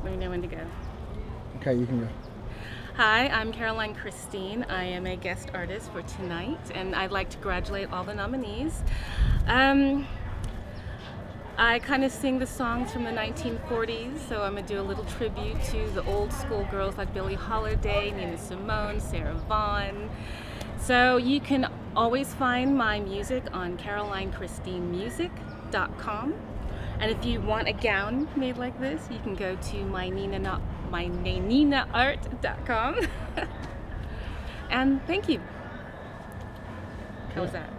Let me know when to go. Okay, you can go. Hi, I'm Caroline Christine. I am a guest artist for tonight, and I'd like to congratulate all the nominees. I kind of sing the songs from the 1940s, so I'm going to do a little tribute to the old school girls like Billie Holiday, Nina Simone, Sarah Vaughan. So you can always find my music on carolinechristinemusic.com. And if you want a gown made like this, you can go to myninaart.com. And thank you. How was that?